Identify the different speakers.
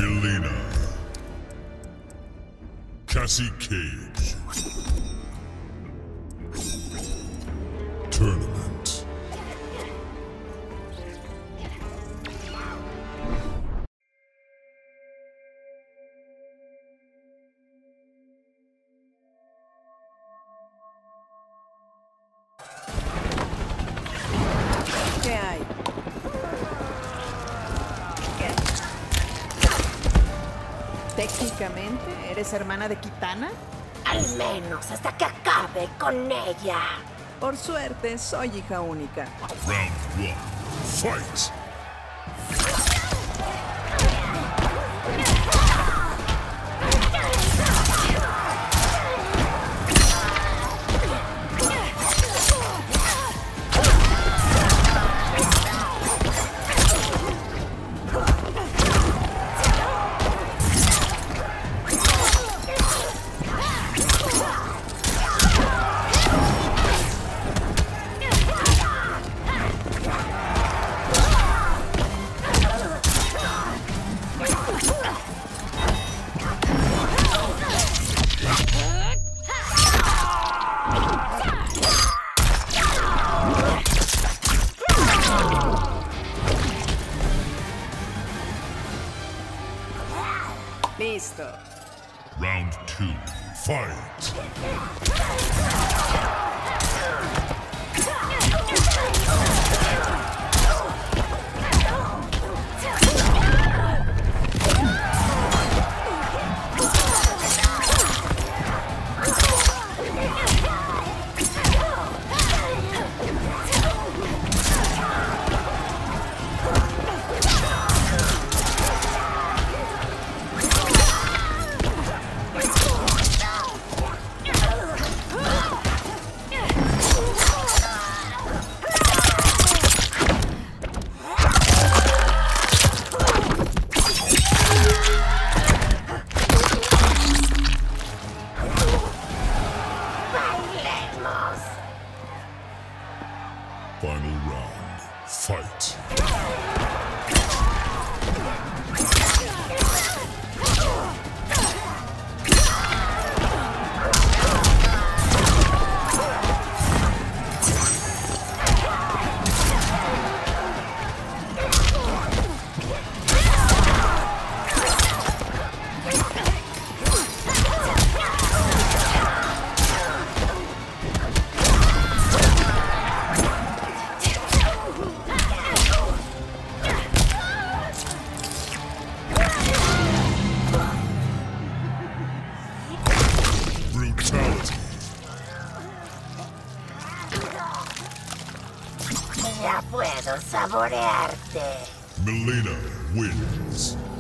Speaker 1: Mileena. Cassie Cage. Tournament.
Speaker 2: ¿Qué hay? ¿Qué? Técnicamente, ¿eres hermana de Kitana?
Speaker 3: Al menos hasta que acabe con ella.
Speaker 2: Por suerte, soy hija única.
Speaker 1: Round 1. Fight!
Speaker 2: Listo.
Speaker 1: Round 2. Fight! Final round. Fight! Brutality.
Speaker 3: Ya puedo saborearte.
Speaker 1: Mileena wins.